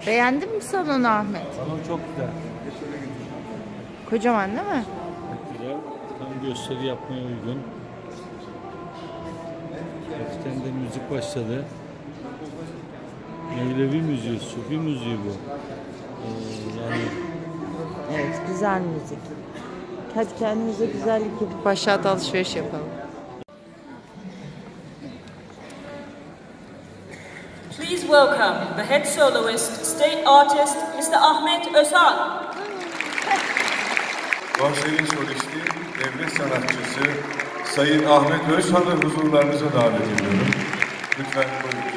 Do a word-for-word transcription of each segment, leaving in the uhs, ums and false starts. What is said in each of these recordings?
Beğendin mi salonu Ahmet? Salon çok güzel. Kocaman değil mi? Çok güzel. Tam gösteri yapmaya uygun. Hafiften de müzik başladı. Mevlevi müziği, Sufi müziği bu. Ee, yani Evet, güzel müzik. Hadi kendimize güzellik yapıp aşağıda alışveriş yapalım. Please welcome the head soloist, state artist, mister Ahmet Özhan. Konserin solisti, devlet sanatçısı Sayın Ahmet Özhan'ı huzurlarınıza davet ediyorum. Lütfen buyurun.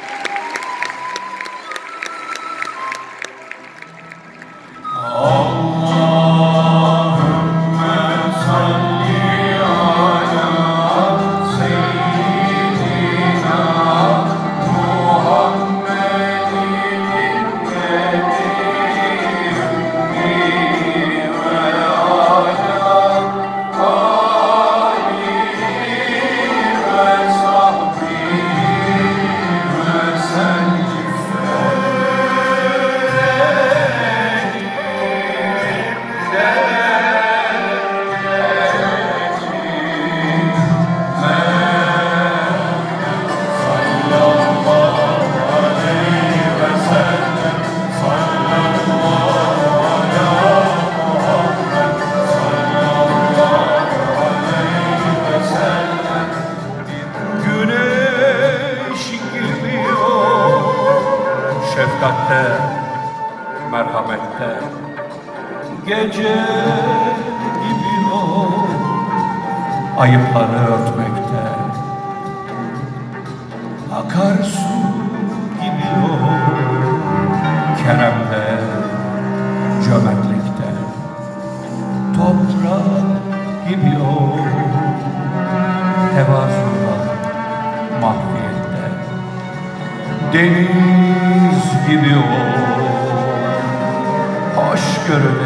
Şefkatte, merhamette, gece gibi o ayıpları örtmekte, akarsu gibi o keremde, cömertlikte, toprak gibi o tevazuda, mahfiyette, deniz gibi o hoşgörüde,